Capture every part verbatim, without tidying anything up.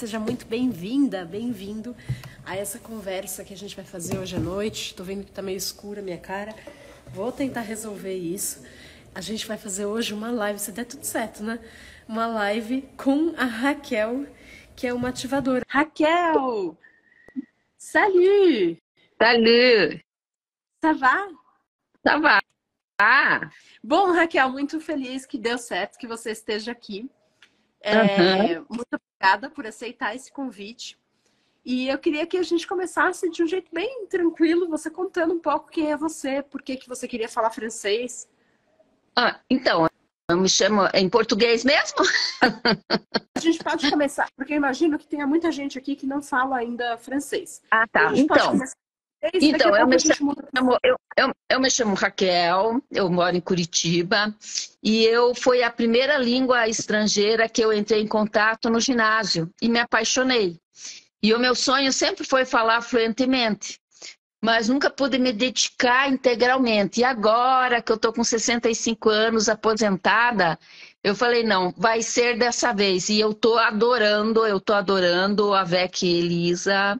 seja muito bem-vinda, bem-vindo a essa conversa que a gente vai fazer hoje à noite. Tô vendo que tá meio escura a minha cara. Vou tentar resolver isso. A gente vai fazer hoje uma live, se der tudo certo, né? Uma live com a Raquel, que é uma ativadora. Raquel! Salut! Salut! Ça va? Ça va? Ah, Bom, Raquel, muito feliz que deu certo, que você esteja aqui. aham. É, muito obrigada por aceitar esse convite. E eu queria que a gente começasse de um jeito bem tranquilo, você contando um pouco quem é você, por que que você queria falar francês. Ah, então, eu me chamo em português mesmo? A gente pode começar, porque eu imagino que tenha muita gente aqui que não fala ainda francês. Ah, Então, tá. a gente pode Então, começar em francês e daqui a então eu pouco me a gente muda. chamo, eu, eu, eu me chamo Raquel, eu moro em Curitiba e eu foi a primeira língua estrangeira que eu entrei em contato no ginásio e me apaixonei. E o meu sonho sempre foi falar fluentemente, mas nunca pude me dedicar integralmente. E agora que eu tô com sessenta e cinco anos, aposentada, eu falei, não, vai ser dessa vez. E eu tô adorando, eu tô adorando a V E C Elisa,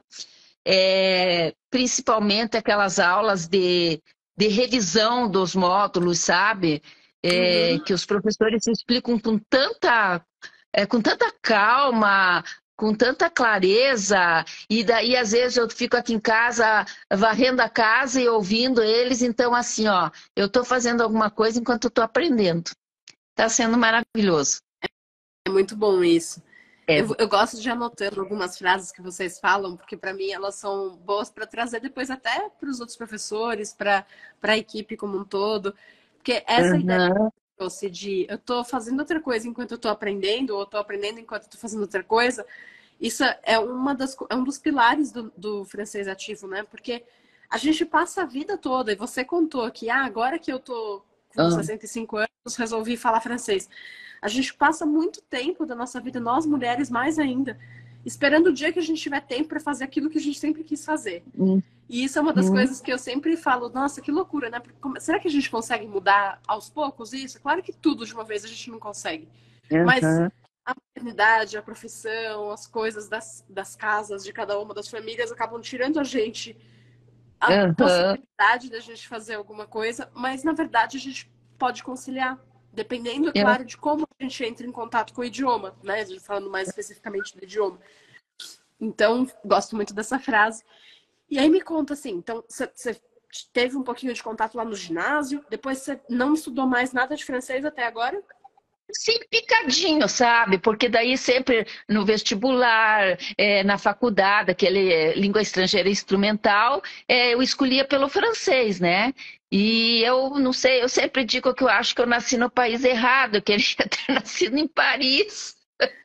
é, principalmente aquelas aulas de, de revisão dos módulos, sabe? É, Uhum. que os professores explicam com tanta, é, com tanta calma, com tanta clareza, e daí às vezes eu fico aqui em casa varrendo a casa e ouvindo eles, então assim, ó, eu estou fazendo alguma coisa enquanto estou aprendendo. Está sendo maravilhoso. É muito bom isso. É. Eu, eu gosto de anotando algumas frases que vocês falam, porque para mim elas são boas para trazer depois até para os outros professores, para para a equipe como um todo. Porque essa ideia Aham, trouxe de eu estou fazendo outra coisa enquanto eu estou aprendendo, ou estou aprendendo enquanto estou fazendo outra coisa, isso é, uma das, é um dos pilares do, do francês ativo, né? Porque a gente passa a vida toda, e você contou que ah, agora que eu tô com aham, sessenta e cinco anos, resolvi falar francês. A gente passa muito tempo da nossa vida, nós mulheres mais ainda, esperando o dia que a gente tiver tempo para fazer aquilo que a gente sempre quis fazer. E isso é uma das uhum, coisas que eu sempre falo, nossa, que loucura, né? Será que a gente consegue mudar aos poucos isso? Claro que tudo de uma vez a gente não consegue. Mas aham, a maternidade, a profissão, as coisas das, das casas, de cada uma das famílias, acabam tirando a gente a aham, possibilidade da gente fazer alguma coisa, mas na verdade a gente pode conciliar. Dependendo, é aham. claro, de como a gente entra em contato com o idioma, né? Falando mais especificamente do idioma. Então, gosto muito dessa frase. E aí me conta assim, então você teve um pouquinho de contato lá no ginásio, depois você não estudou mais nada de francês até agora? Sim, picadinho, sabe? Porque daí sempre no vestibular, é, na faculdade, aquele é, língua estrangeira instrumental, é, eu escolhia pelo francês, né? E eu não sei, eu sempre digo que eu acho que eu nasci no país errado, eu queria ter nascido em Paris.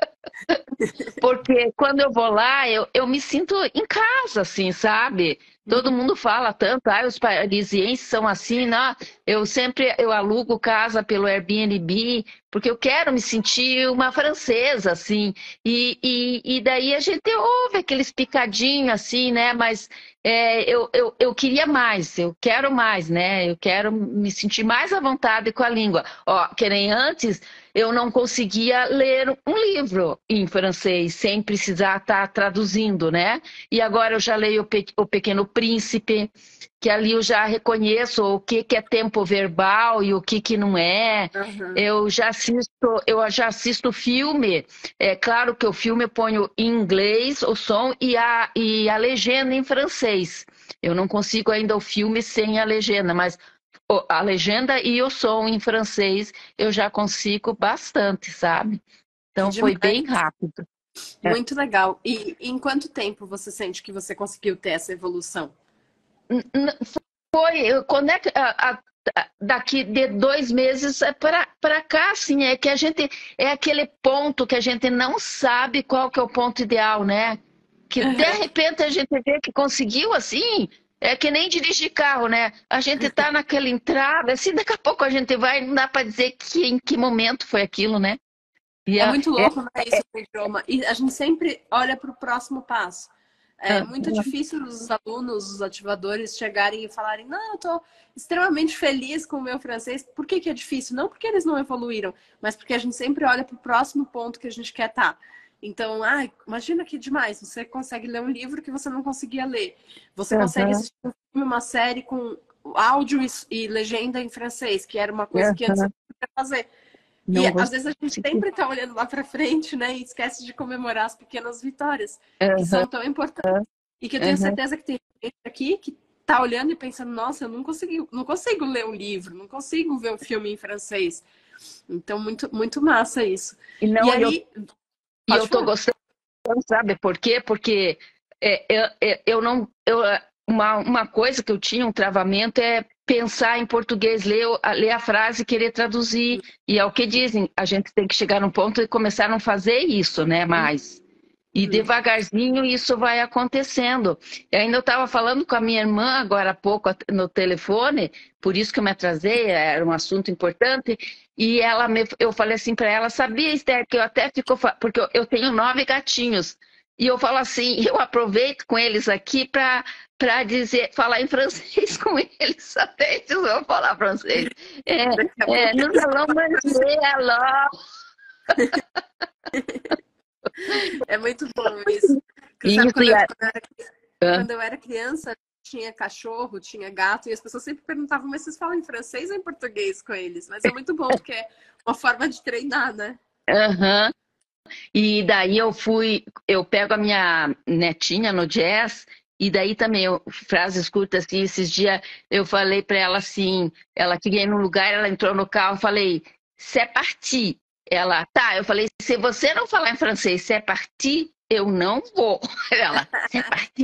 Porque quando eu vou lá, eu, eu me sinto em casa, assim, sabe? Todo mundo fala tanto, ah, os parisienses são assim, né? Eu sempre eu alugo casa pelo Airbnb, porque eu quero me sentir uma francesa, assim. E, e, e daí a gente ouve aqueles picadinhos, assim, né? Mas é, eu, eu, eu queria mais, eu quero mais, né? Eu quero me sentir mais à vontade com a língua. Ó, que nem antes, eu não conseguia ler um livro em francês sem precisar estar traduzindo, né? E agora eu já leio o, Pe o Pequeno Príncipe, que ali eu já reconheço o que, que é tempo verbal e o que, que não é. Uhum. Eu já assisto, eu já assisto filme. É claro que o filme eu ponho em inglês o som e a, e a legenda em francês. Eu não consigo ainda o filme sem a legenda, mas a legenda e o som em francês eu já consigo bastante, sabe? Que Então foi demais. bem rápido. É. Muito legal. E em quanto tempo você sente que você conseguiu ter essa evolução? N- n- Foi, quando é que, a- a- a- daqui de dois meses para cá, assim, é que a gente, é aquele ponto que a gente não sabe qual que é o ponto ideal, né? Que de Uhum. repente a gente vê que conseguiu, assim, é que nem dirigir carro, né? A gente tá naquela entrada, assim, daqui a pouco a gente vai, não dá para dizer que, em que momento foi aquilo, né? E É a- muito é, louco, né, isso no idioma. E a gente sempre olha para o próximo passo. É muito difícil os alunos, os ativadores, chegarem e falarem: não, eu estou extremamente feliz com o meu francês. Por que, que é difícil? Não porque eles não evoluíram, mas porque a gente sempre olha para o próximo ponto que a gente quer estar. Então, ah, imagina que demais, você consegue ler um livro que você não conseguia ler. Você consegue Aham, assistir um filme, uma série com áudio e, e legenda em francês, que era uma coisa que antes você aham. não podia fazer. E Não às vezes a gente consegui. sempre está olhando lá para frente, né? E esquece de comemorar as pequenas vitórias, que Aham, são tão importantes. E que eu tenho aham. certeza que tem gente aqui que tá olhando e pensando, nossa, eu não consegui, não consigo ler um livro, não consigo ver um filme em francês. Então, muito, muito massa isso. E E não, e eu, aí, e pode eu tô falar. gostando, sabe por quê? Porque é, eu, é, eu não. Eu, uma, uma coisa que eu tinha, um travamento, é pensar em português, ler, o- a- ler a frase e querer traduzir. E é o que dizem, a gente tem que chegar num ponto e começar a não fazer isso, né? Mais. E Uhum. devagarzinho isso vai acontecendo. E ainda eu estava falando com a minha irmã agora há pouco no telefone, por isso que eu me atrasei, era um assunto importante. E ela me, eu falei assim para ela, sabia, Esther, que eu até fico, fa- porque eu, eu tenho nove gatinhos. E eu falo assim, eu aproveito com eles aqui para para dizer, falar em francês com eles, até eles vão falar francês. É, Daqui a é, pouco. nous allons manger alors. É muito bom isso. Porque sabe, Isso, quando e eu, a- quando eu era, quando eu era criança, tinha cachorro, tinha gato, e as pessoas sempre perguntavam, mas vocês falam em francês ou em português com eles? Mas é muito bom, porque é uma forma de treinar, né? Aham. E daí eu fui, eu pego a minha netinha no jazz, e daí também, eu, frases curtas assim, esses dias eu falei para ela assim, ela queria ir num lugar, ela entrou no carro, eu falei, c'est parti. Ela, tá, eu falei, se você não falar em francês, c'est parti, eu não vou. Ela, c'est parti.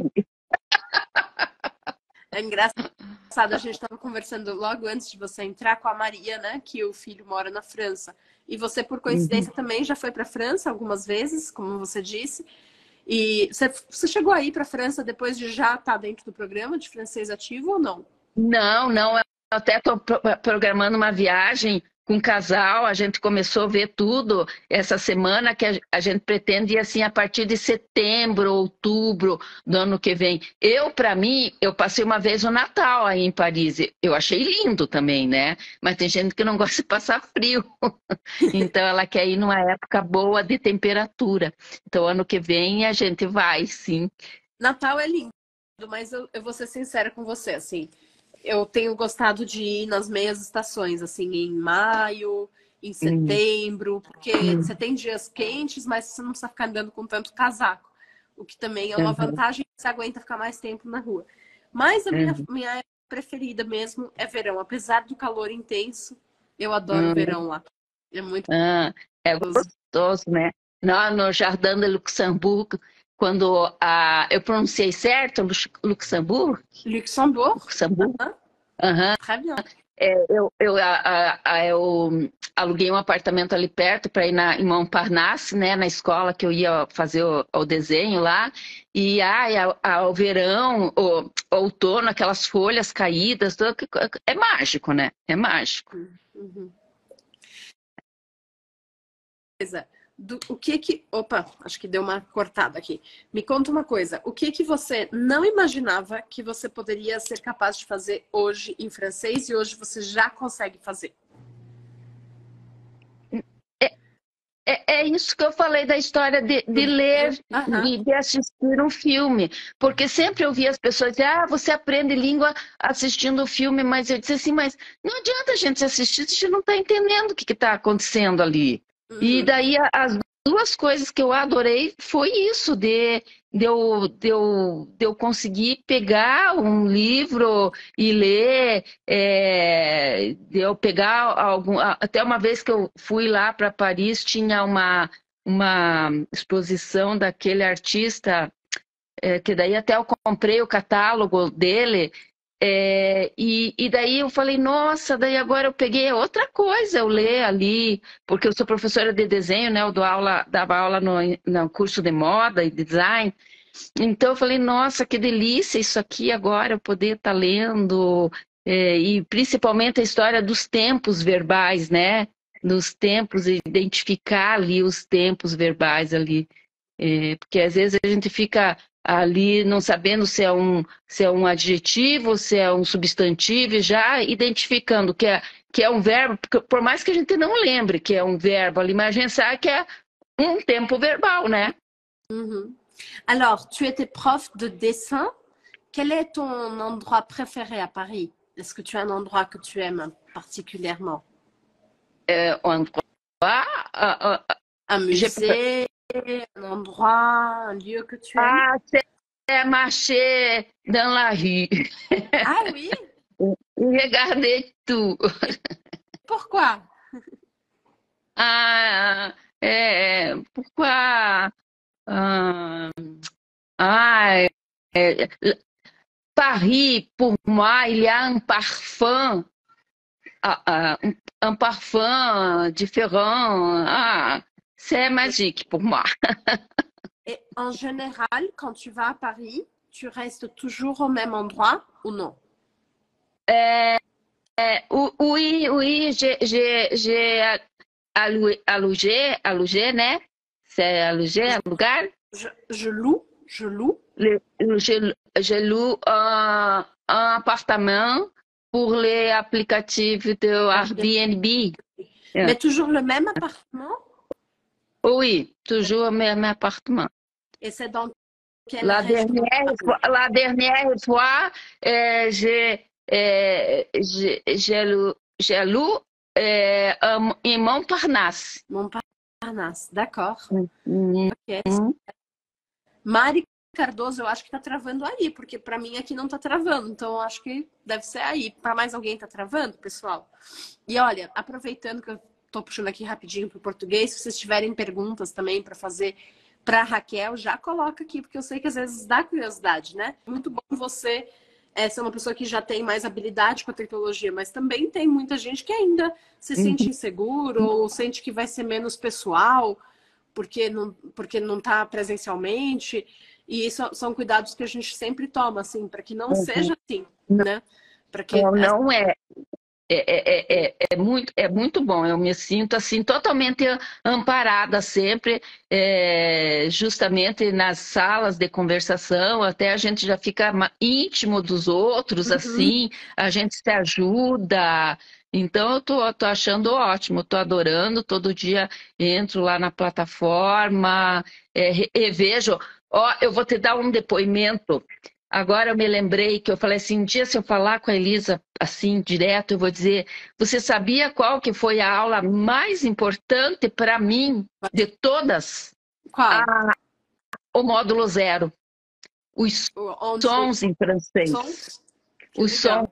É engraçado, a gente estava conversando logo antes de você entrar com a Maria, né? Que o filho mora na França. E você, por Uhum. coincidência, também já foi para a França algumas vezes, como você disse. E você, você chegou aí para a França depois de já estar dentro do programa de francês ativo ou não? Não, não, eu até estou programando uma viagem com um casal, a gente começou a ver tudo essa semana, que a, a gente pretende ir assim a partir de setembro, outubro do ano que vem. Eu, para mim, eu passei uma vez o Natal aí em Paris, eu achei lindo também, né? Mas tem gente que não gosta de passar frio, então ela quer ir numa época boa de temperatura. Então, ano que vem a gente vai, sim. Natal é lindo, mas eu, eu vou ser sincera com você, assim. Eu tenho gostado de ir nas meias estações, assim, em maio, em Hum, setembro, porque você hum, tem dias quentes, mas você não precisa ficar andando com tanto casaco. O que também é uma uhum, vantagem, você aguenta ficar mais tempo na rua. Mas a minha, uhum, minha época preferida mesmo é verão. Apesar do calor intenso, eu adoro o hum. verão lá. É muito Ah, é gostoso. gostoso, né? Lá no Jardim de Luxemburgo, quando a, eu pronunciei certo, Lux- Luxemburgo? Luxembourg, Luxemburgo? hein? Aham. Très bien. É, eu, eu, a- a- a- eu aluguei um apartamento ali perto para ir na, em Montparnasse, né, na escola que eu ia fazer o, o desenho lá. E ai, a, a- o verão, o, o outono, aquelas folhas caídas, tudo, que- é mágico, né? É mágico. Uhum. Coisa, do, o que que... Opa, acho que deu uma cortada aqui. Me conta uma coisa. O que que você não imaginava que você poderia ser capaz de fazer hoje em francês e hoje você já consegue fazer? É, é isso que eu falei da história de, de ler Aham. e de assistir um filme. Porque sempre eu via as pessoas dizer, ah, você aprende língua assistindo o filme, mas eu disse assim, mas não adianta a gente assistir, a gente não está entendendo o que está acontecendo ali. E Uhum. daí a- as duas coisas que eu adorei foi isso, de, de, eu, de, eu, de eu conseguir pegar um livro e ler, é, de eu pegar algum. Até uma vez que eu fui lá para Paris, tinha uma, uma exposição daquele artista, é, que daí até eu comprei o catálogo dele. É, e, e daí eu falei, nossa, daí agora eu peguei outra coisa, eu ler ali, porque eu sou professora de desenho, né? Eu dou aula, dava aula no, no curso de moda e design. Então eu falei, nossa, que delícia isso aqui agora, eu poder estar lendo, é, e principalmente a história dos tempos verbais, né? Dos tempos, identificar ali os tempos verbais ali. É, porque às vezes a gente fica ali não sabendo se é um, se é um adjetivo, se é um substantivo, e já identificando que é, que é um verbo, porque por mais que a gente não lembre que é um verbo ali, mas a gente sabe que é um tempo verbal, né? Uhum. Alors, tu étais prof de dessin. Quel est ton endroit préféré à Paris? Est-ce que tu as un endroit que tu aimes particulièrement? É, um, ah, ah, ah, Un j'ai- musée, un endroit, un lieu que tu aimes? ah, c'est marché dans la rue. Ah oui? Regarder tout. Et pourquoi? Ah, é, pourquoi? Ah, ah, é, Paris, pour moi, il y a un parfum, ah, ah, un, un parfum différent. Ah, c'est magique pour moi. Et en général, quand tu vas à Paris, tu restes toujours au même endroit ou non? É, é, o- oui, oui, j'ai j'ai- j'ai alloué, allogé, allogé, né? C'est allogé, alugar. Je, je loue, je loue. Le- Je, je loue un, un appartement pour les applicatifs de Airbnb. Yeah. Mais toujours le même appartement? Oui, toujours au même appartement. Et c'est dans quelle La région de dernière Paris? fois, la dernière fois euh, j'ai euh, j'ai j'ai loué, j'ai loué euh, un- em Montparnasse. Montparnasse, d'accord. Uhum. Ok. Mari Cardoso, eu acho que tá travando aí, porque para mim aqui não tá travando. Então eu acho que deve ser aí. Para mais alguém tá travando, pessoal? E olha, aproveitando que eu tô puxando aqui rapidinho pro português, se vocês tiverem perguntas também para fazer para Raquel, já coloca aqui, porque eu sei que às vezes dá curiosidade, né? Muito bom você é, ser uma pessoa que já tem mais habilidade com a tecnologia, mas também tem muita gente que ainda se sente inseguro ou sente que vai ser menos pessoal porque não, porque não tá presencialmente. E isso são cuidados que a gente sempre toma, assim, para que não Uhum. seja assim, Não, né? Para que não é. É, é, é, é, muito, é muito bom, eu me sinto assim totalmente amparada sempre, é, justamente nas salas de conversação, até a gente já fica íntimo dos outros, uhum. assim, a gente se ajuda. Então eu tô, tô achando ótimo, tô adorando, todo dia entro lá na plataforma, é, e vejo, ó, eu vou te dar um depoimento. Agora eu me lembrei que eu falei assim, um dia se eu falar com a Elisa assim, direto, eu vou dizer, você sabia qual que foi a aula mais importante para mim, de todas? Qual? A, o módulo zero. Os Onde... sons em francês. Sons? Os sons.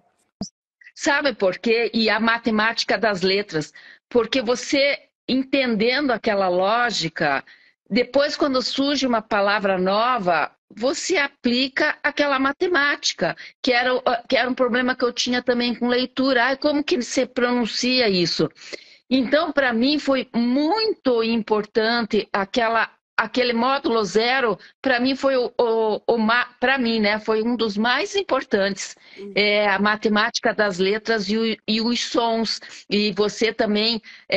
Sabe por quê? E a matemática das letras. Porque você, entendendo aquela lógica, depois quando surge uma palavra nova, você aplica aquela matemática, que era, que era um problema que eu tinha também com leitura. Ai, como que se pronuncia isso? Então, para mim, foi muito importante aquela, aquele módulo zero, para mim foi o, o, o para mim, né? Foi um dos mais importantes. É, a matemática das letras e, o, e os sons. E você também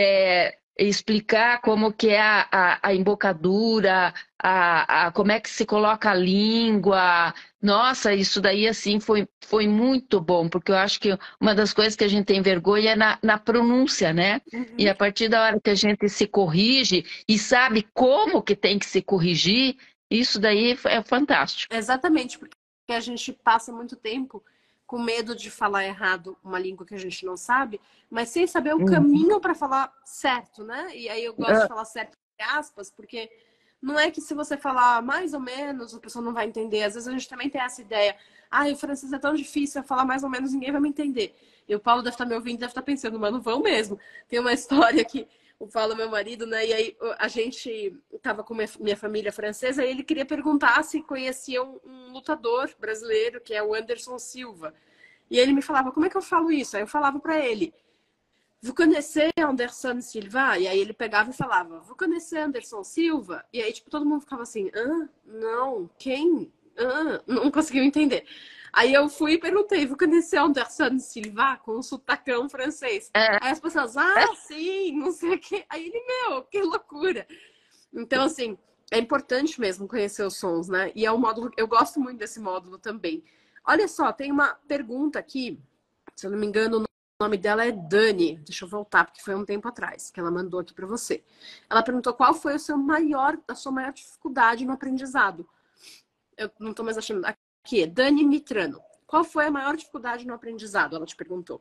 é, explicar como que é a, a, a embocadura, a, a, como é que se coloca a língua. Nossa, isso daí assim foi, foi muito bom, porque eu acho que uma das coisas que a gente tem vergonha é na, na pronúncia, né? Uhum. E a partir da hora que a gente se corrige e sabe como que tem que se corrigir, isso daí é fantástico. Exatamente, porque a gente passa muito tempo com medo de falar errado uma língua que a gente não sabe, mas sem saber o uhum. caminho para falar certo, né? E aí eu gosto uhum. de falar certo entre aspas, porque não é que se você falar mais ou menos, a pessoa não vai entender. Às vezes a gente também tem essa ideia. Ah, o francês é tão difícil, eu falar mais ou menos, ninguém vai me entender. E o Paulo deve estar me ouvindo, deve estar pensando, mas não vão mesmo. Tem uma história que o Paulo, meu marido, né? E aí a gente tava com minha, minha família francesa e ele queria perguntar se conhecia um, um lutador brasileiro, que é o Anderson Silva. E ele me falava, como é que eu falo isso? Aí eu falava para ele, vous connaissez Anderson Silva? E aí ele pegava e falava, vous connaissez Anderson Silva? E aí, tipo, todo mundo ficava assim, ah, não, quem? Ah, não conseguiu entender. Aí eu fui e perguntei, vous connaissez Anderson Silva? Com um sotacão francês. É. Aí as pessoas, ah, sim, não sei o quê. Aí ele, meu, que loucura. Então, assim, é importante mesmo conhecer os sons, né? E é um módulo, eu gosto muito desse módulo também. Olha só, tem uma pergunta aqui, se eu não me engano, nome dela é Dani. Deixa eu voltar, porque foi um tempo atrás que ela mandou aqui para você. Ela perguntou qual foi o seu maior, a sua maior dificuldade no aprendizado. Eu não estou mais achando. Aqui, Dani Mitrano. Qual foi a maior dificuldade no aprendizado? Ela te perguntou.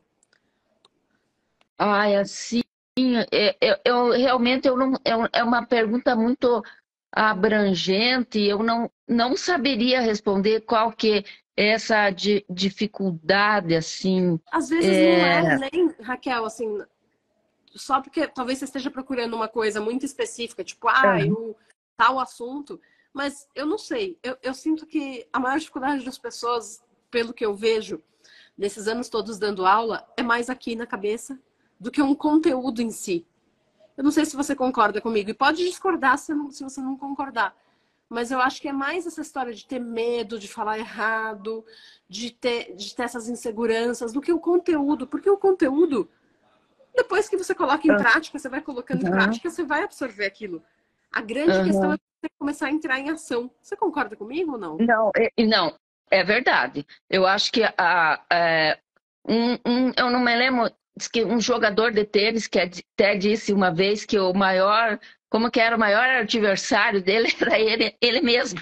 Ai, assim, é- é- eu, realmente eu não, é um- é uma pergunta muito abrangente, eu não, não saberia responder qual que é essa di- dificuldade, assim. Às vezes não é É, nem, Raquel, assim, só porque talvez você esteja procurando uma coisa muito específica, tipo, ah, aham, o tal assunto, mas eu não sei. Eu, eu sinto que a maior dificuldade das pessoas, pelo que eu vejo, nesses anos todos dando aula, é mais aqui na cabeça do que um conteúdo em si. Eu não sei se você concorda comigo, e pode discordar se, não- se você não concordar. Mas eu acho que é mais essa história de ter medo, de falar errado, de ter, de ter essas inseguranças, do que o conteúdo. Porque o conteúdo, depois que você coloca em prática, você vai colocando em aham, prática, você vai absorver aquilo. A grande questão é aham. você começar a entrar em ação. Você concorda comigo ou não? Não, é, não, é verdade. Eu acho que a, é, um, um- eu não me lembro, diz que um jogador de tênis que até disse uma vez que o maior, como que era o maior adversário dele era ele, ele mesmo.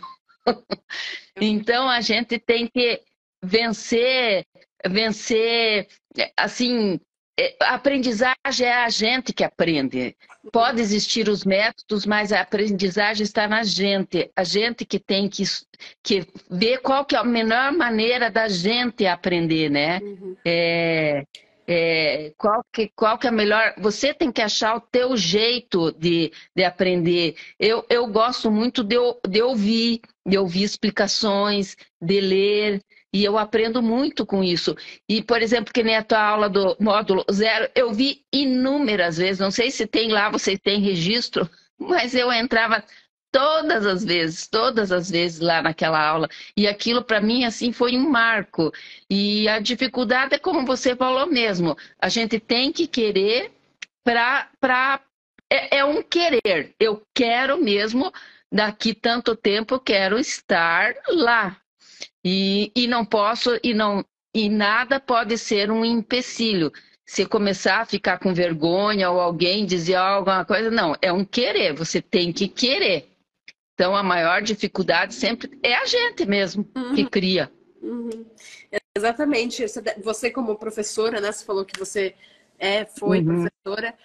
Então a gente tem que vencer, vencer, é, assim, é, a aprendizagem é a gente que aprende. Pode existir os métodos, mas a aprendizagem está na gente. A gente que tem que, que ver qual que é a melhor maneira da gente aprender, né? Uhum. É, é, qual que, qual que é a melhor... Você tem que achar o teu jeito de, de aprender. Eu, eu gosto muito de, de ouvir, de ouvir explicações, de ler, e eu aprendo muito com isso. E, por exemplo, que nem a tua aula do módulo zero, eu vi inúmeras vezes, não sei se tem lá, vocês têm registro, mas eu entrava todas as vezes, todas as vezes lá naquela aula. E aquilo para mim, assim, foi um marco. E a dificuldade é como você falou mesmo, a gente tem que querer para... para é, é um querer, eu quero mesmo, daqui tanto tempo, eu quero estar lá. E, e não posso, e não, e nada pode ser um empecilho. Se começar a ficar com vergonha ou alguém dizer alguma coisa, não, é um querer, você tem que querer. Então a maior dificuldade sempre é a gente mesmo que Uhum. cria. Uhum. Exatamente. Você, você como professora, né? Você falou que você é, foi Uhum, professora,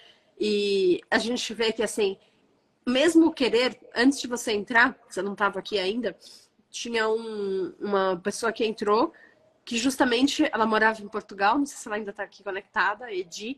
e a gente vê que, assim, mesmo o querer, antes de você entrar, você não estava aqui ainda, tinha um- uma pessoa que entrou, que justamente ela morava em Portugal, não sei se ela ainda está aqui conectada, a Edi,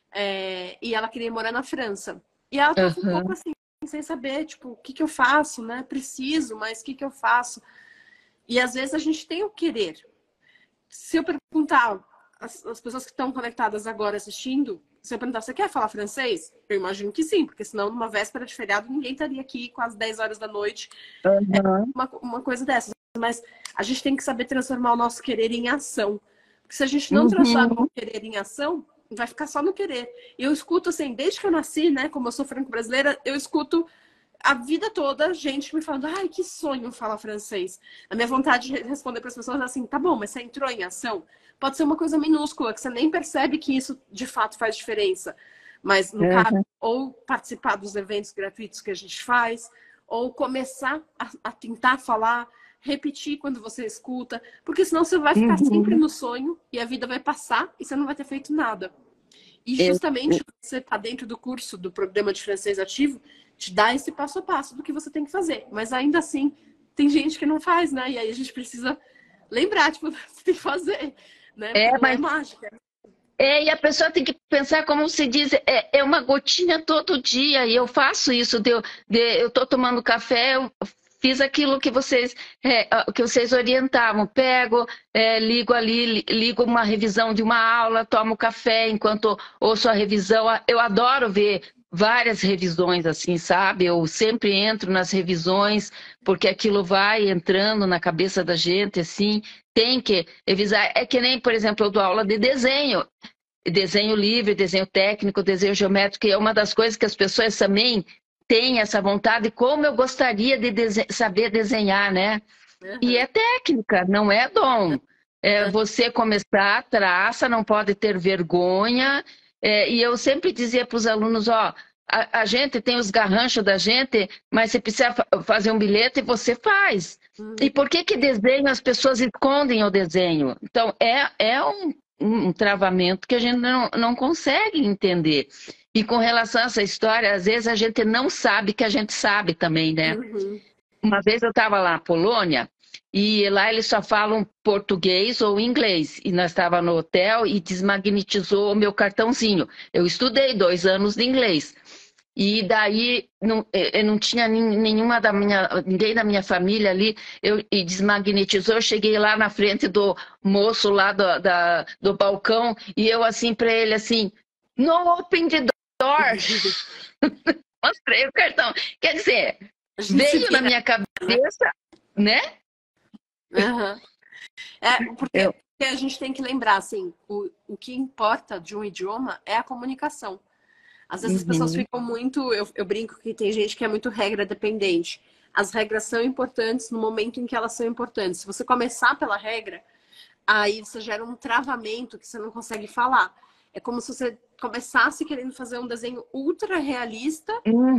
é, e ela queria morar na França. E ela estava um pouco uhum, assim, sem saber, tipo, o que que eu faço, né? Preciso, mas o que que eu faço? E às vezes a gente tem o querer. Se eu perguntar, as, as pessoas que estão conectadas agora assistindo, se eu perguntar, você quer falar francês? Eu imagino que sim, porque senão numa véspera de feriado ninguém estaria aqui quase dez horas da noite, uhum, uma, uma coisa dessas. Mas a gente tem que saber transformar o nosso querer em ação. Porque se a gente não transforma o uhum. querer em ação, vai ficar só no querer. E eu escuto assim, desde que eu nasci, né, como eu sou franco-brasileira, eu escuto a vida toda gente me falando, ai, que sonho falar francês. A minha vontade de responder para as pessoas é assim, tá bom, mas você entrou em ação? Pode ser uma coisa minúscula, que você nem percebe que isso de fato faz diferença. Mas, no caso, Uhum. ou participar dos eventos gratuitos que a gente faz, ou começar a, a tentar falar, repetir quando você escuta, porque senão você vai ficar sempre Uhum. no sonho e a vida vai passar e você não vai ter feito nada. E Eu- justamente você está dentro do curso do programa de francês ativo, te dá esse passo a passo do que você tem que fazer. Mas ainda assim, tem gente que não faz, né? E aí a gente precisa lembrar, tipo, você tem que fazer, né? Porque É, não é mas mágica. é, e a pessoa tem que pensar, como se diz, é, é uma gotinha todo dia, e eu faço isso, de, eu de, eu estou tomando café, eu fiz aquilo que vocês, é, ah, que vocês orientavam, pego, é, ligo ali, li- ligo uma revisão de uma aula, tomo café enquanto ouço a revisão, eu adoro ver várias revisões assim, sabe? Eu sempre entro nas revisões, porque aquilo vai entrando na cabeça da gente, assim, tem que revisar. É que nem, por exemplo, eu dou aula de desenho, desenho livre, desenho técnico, desenho geométrico, que é uma das coisas que as pessoas também têm essa vontade, como eu gostaria de dese- saber desenhar, né? E é Uhum. técnica, não é dom. É, você começar, traça, não pode ter vergonha. É, e eu sempre dizia para os alunos, ó, a, a gente tem os garranchos da gente, mas você precisa fa- fazer um bilhete e você faz. E Uhum. por que que desenho as pessoas escondem o desenho? Então, é, é um, um travamento que a gente não, não consegue entender. E com relação a essa história, às vezes a gente não sabe que a gente sabe também, né? Uhum. Uma vez eu estava lá na Polônia e lá eles só falam português ou inglês. E nós estávamos no hotel e desmagnetizou o meu cartãozinho. Eu estudei dois anos de inglês. E daí não, eu não tinha nenhuma da minha, ninguém da minha família ali, eu, e desmagnetizou. Eu cheguei lá na frente do moço lá do, da, do balcão e eu assim para ele assim, no open the door. Mostrei o cartão. Quer dizer, A gente se veio na vira, minha né? cabeça, né? Uhum. É, porque, Eu, porque a gente tem que lembrar, assim, o, o que importa de um idioma é a comunicação. Às vezes as pessoas uhum, ficam muito. Eu, eu brinco que tem gente que é muito regra dependente. As regras são importantes no momento em que elas são importantes. Se você começar pela regra, aí você gera um travamento que você não consegue falar. É como se você começasse querendo fazer um desenho ultra realista,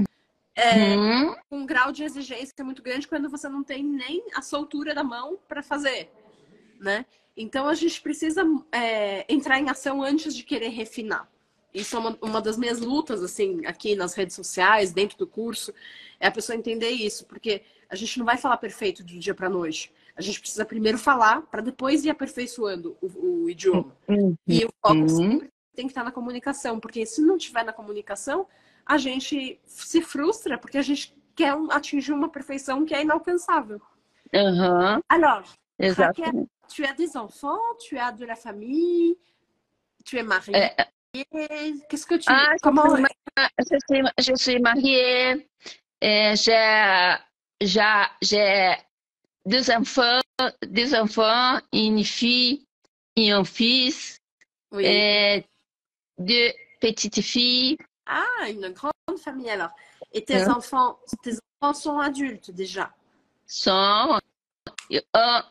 uhum, com um grau de exigência muito grande, quando você não tem nem a soltura da mão para fazer, né? Então a gente precisa é, entrar em ação antes de querer refinar. Isso é uma, uma das minhas lutas, assim, aqui nas redes sociais, dentro do curso, é a pessoa entender isso, porque a gente não vai falar perfeito do dia para noite. A gente precisa primeiro falar para depois ir aperfeiçoando o, o idioma. E o foco uhum. sempre tem que estar na comunicação, porque se não tiver na comunicação, a gente se frustra, porque a gente quer um, atingir uma perfeição que é inalcançável. Aham, Alors, Raquel, exatamente. tu as des enfants, tu as de la famille, tu es mariée. É, Qu'est-ce que tu... ah, je Comment... suis, ma- je suis, je suis mariée, et j'ai, j'ai, j'ai deux enfants, deux enfants, une fille et un fils, Oui. et deux petites filles. Ah, une grande famille alors. Et tes Hein, enfants, tes enfants sont adultes déjà. sont, un,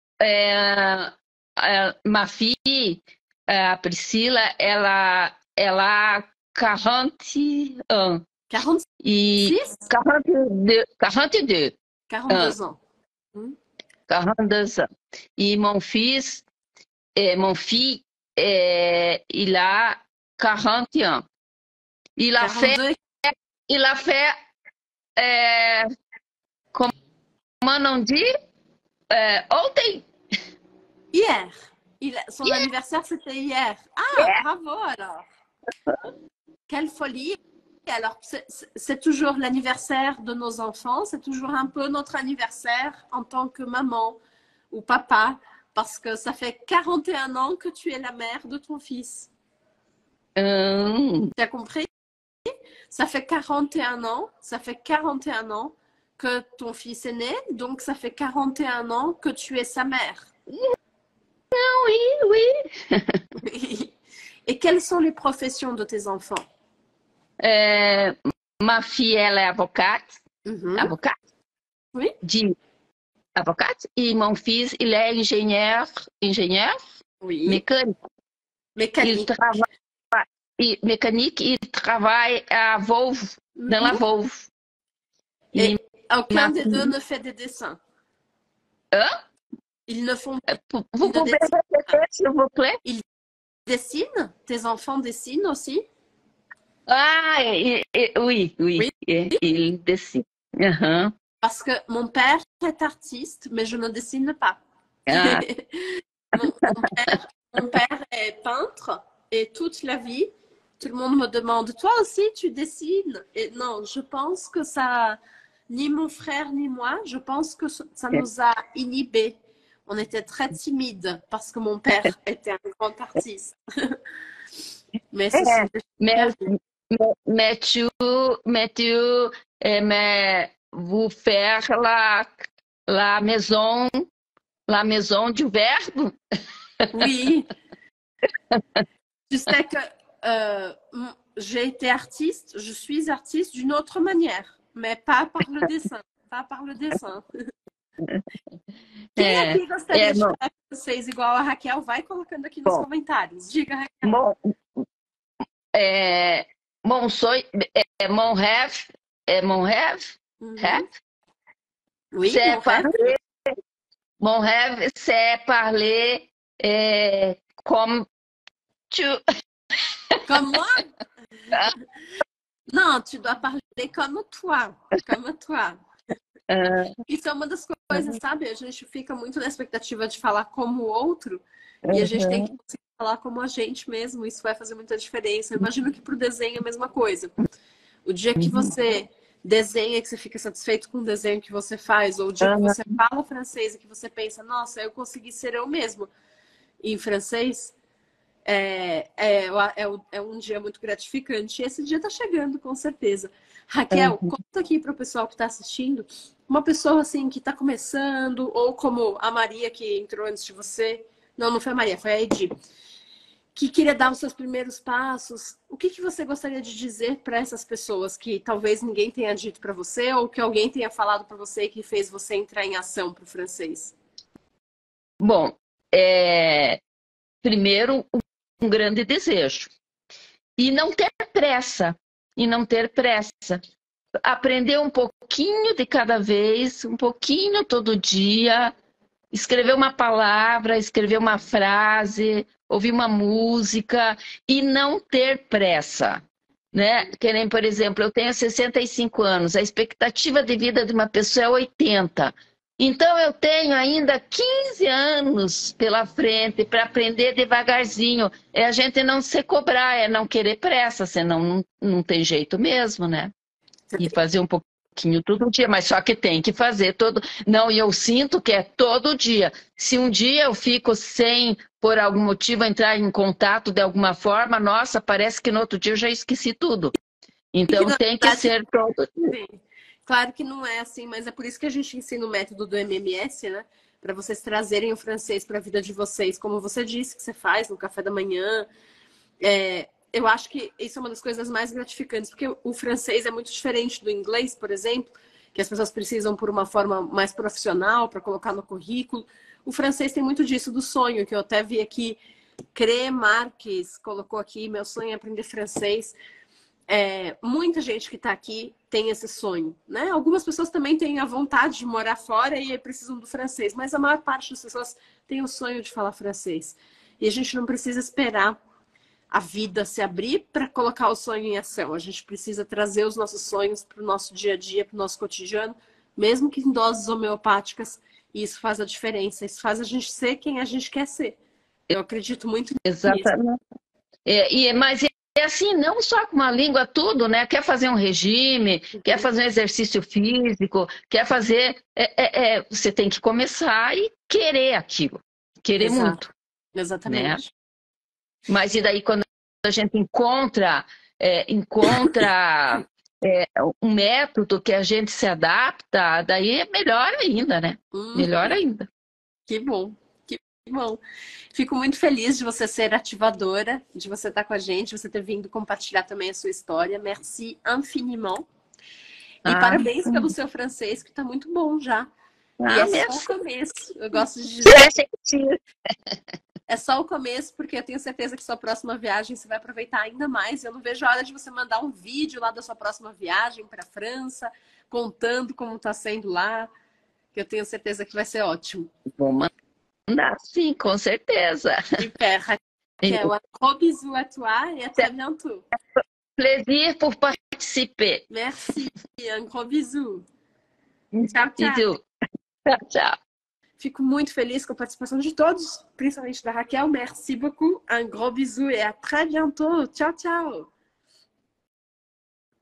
é, é, ma fille, é, a Priscila, ela, ela quarante anos. E quarante-six? quarante e dois, quarante e dois anos. quarante-deux ans. Hmm? quarante e dois anos. E mon fils, é, mon filho, é, il a quarante anos. Il a fait, quarante-deux? il a fait, é, comment on dit, é, ontem. Hier. Il... Son Yeah, anniversaire, c'était hier. Ah, yeah. bravo alors. Quelle folie. Alors, c'est toujours l'anniversaire de nos enfants, c'est toujours un peu notre anniversaire en tant que maman ou papa, parce que ça fait quarante et un ans que tu es la mère de ton fils. Hum. Tu as compris? Ça fait quarante et un ans, ça fait quarante et un ans que ton fils est né, donc ça fait quarante et un ans que tu es sa mère. Oui, oui. Et quelles sont les professions de tes enfants? É, ma fille, ela é avocada, Mhm. avocada, Oui. de avocado, e mon fils, ele é engenheiro, engenheiro Oui. mecânico. Ele Mécanique. trabalha, e, mecânico, e trabalha a Volvo, Mhm. dans la Volvo. Et E aucun ma des deux fille, ne fait des dessins. hein? Ils ne font Vous de pouvez dessin. répéter, s'il vous plaît? Ils dessinent? Tes enfants dessinent aussi? Ah, e, e, oui, oui, Oui. e, il dessine. Uhum. Parce que mon père est artiste, mais je ne dessine pas. Ah, mon, mon père, mon père est peintre et toute la vie, tout le monde me demande, toi aussi tu dessines? Et non, je pense que ça, ni mon frère ni moi, je pense que ça nous a inhibés. On était très timides parce que mon père était un grand artiste. Mais ce sont é, des mais, super... mais, mais tu, mais tu, é, mais vous faire la, la maison, la maison du verbe? Oui. Tu sais que euh, j'ai été artiste, je suis artiste d'une autre manière, mais pas par le dessin. Pas par le dessin. Quem É, aqui gostaria é, de não, falar francês igual a Raquel, vai colocando aqui nos Bom, comentários. Diga, Raquel. mon, é, mon sonho, é, mon rêve, é mon rêve, Uhum. rêve, Oui, c'est mon rêve. parler, mon rêve, c'est parler é, comme tu. Comme moi? Non, tu dois parler comme toi. Comme toi. Ah, Isso é uma das coisas, sabe? A gente fica muito na expectativa de falar como o outro e a gente tem que uhum, conseguir falar como a gente mesmo. Isso vai fazer muita diferença. Eu imagino que para o desenho é a mesma coisa. O dia que uhum, você desenha, que você fica satisfeito com o desenho que você faz, ou o dia que uhum, você fala francês e que você pensa, nossa, eu consegui ser eu mesmo em francês, é, é, é, é um dia muito gratificante. E esse dia está chegando, com certeza. Raquel, uhum. conta aqui para o pessoal que está assistindo, uma pessoa assim que está começando, ou como a Maria que entrou antes de você. Não, não foi a Maria, foi a Edi, que queria dar os seus primeiros passos. O que, que você gostaria de dizer para essas pessoas que talvez ninguém tenha dito para você, ou que alguém tenha falado para você e que fez você entrar em ação para o francês? Bom, é, primeiro, um grande desejo. E não ter pressa. E não ter pressa. Aprender um pouquinho de cada vez, um pouquinho todo dia. Escrever uma palavra, escrever uma frase, ouvir uma música e não ter pressa. Né? Que nem, por exemplo, eu tenho sessenta e cinco anos, a expectativa de vida de uma pessoa é oitenta. Então eu tenho ainda quinze anos pela frente para aprender devagarzinho. É a gente não se cobrar, é não querer pressa, senão não, não tem jeito mesmo, né? E fazer um pouquinho todo dia, mas só que tem que fazer todo. Não, e eu sinto que é todo dia. Se um dia eu fico sem, por algum motivo, entrar em contato de alguma forma, nossa, parece que no outro dia eu já esqueci tudo. Então Na tem que verdade, ser todo dia. sim. Claro que não é assim, mas é por isso que a gente ensina o método do M M S, né? Para vocês trazerem o francês para a vida de vocês, como você disse que você faz no café da manhã. É, eu acho que isso é uma das coisas mais gratificantes, porque o francês é muito diferente do inglês, por exemplo, que as pessoas precisam por uma forma mais profissional para colocar no currículo. O francês tem muito disso do sonho, que eu até vi aqui. Crê Marques colocou aqui: meu sonho é aprender francês. É, muita gente que está aqui tem esse sonho, né? Algumas pessoas também têm a vontade de morar fora e precisam do francês, mas a maior parte das pessoas tem o sonho de falar francês. E a gente não precisa esperar a vida se abrir para colocar o sonho em ação. A gente precisa trazer os nossos sonhos para o nosso dia a dia, para o nosso cotidiano, mesmo que em doses homeopáticas, e isso faz a diferença. Isso faz a gente ser quem a gente quer ser. Eu acredito muito nisso. Exatamente. É, e, mas é assim, não só com uma língua, tudo, né? Quer fazer um regime, quer fazer um exercício físico, quer fazer. É, é, é, você tem que começar e querer aquilo. Querer Exato. muito. Exatamente. Né? Mas e daí quando a gente encontra, é, encontra é, um método que a gente se adapta, daí é melhor ainda, né? Hum, Melhor ainda. que bom, que bom. Fico muito feliz de você ser ativadora, de você estar com a gente, de você ter vindo compartilhar também a sua história. Merci infiniment. E Ah, parabéns pelo seu francês, que está muito bom já. ah, E é mesmo. só o começo. Eu gosto de dizer. É, gente. É só o começo, porque eu tenho certeza que sua próxima viagem você vai aproveitar ainda mais. Eu não vejo a hora de você mandar um vídeo lá da sua próxima viagem para a França, contando como está sendo lá, que eu tenho certeza que vai ser ótimo. Vou mandar, sim, com certeza. Super, Raquel. Un gros bisou à toi et à très bientôt. Plaisir por participer. Merci. Un gros bisou. Tchau, tchau. Bisous. Tchau, tchau. Fico muito feliz com a participação de todos, principalmente da Raquel. Merci beaucoup. Un gros bisou et à très bientôt. Tchau, tchau.